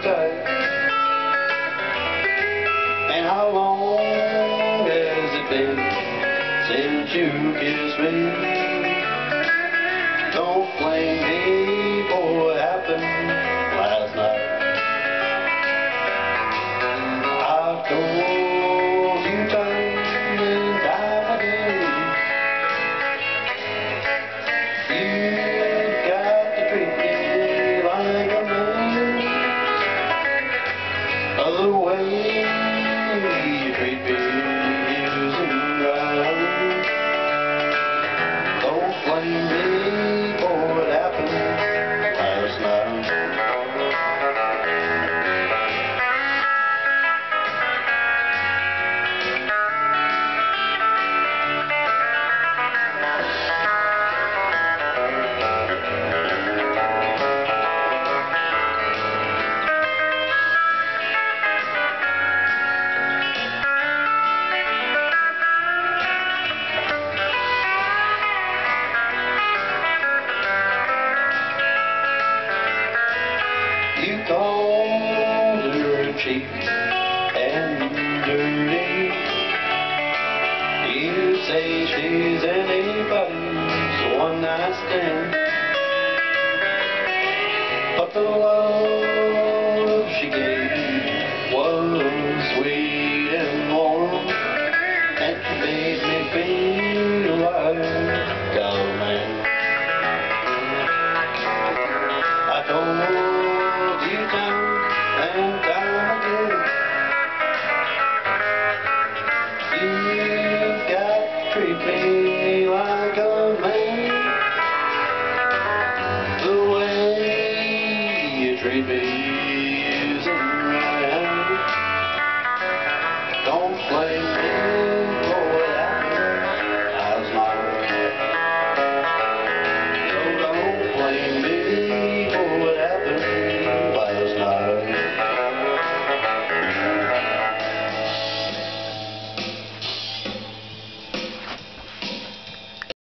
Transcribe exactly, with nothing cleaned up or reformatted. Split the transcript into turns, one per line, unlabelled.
tight. And how long has it been since you kissed me? Don't blame me for what happened last night. I've told you time and time again, you've got to treat me like a man. The way you treat me isn't right. Don't blame me for what happened last night. You called her cheap and dirty. You say she's anybody's one-night stand, but the love she gave was sweet and warm, and she made me feel like a man. I told you time and time again, you've got to treat me like a man. The way you treat me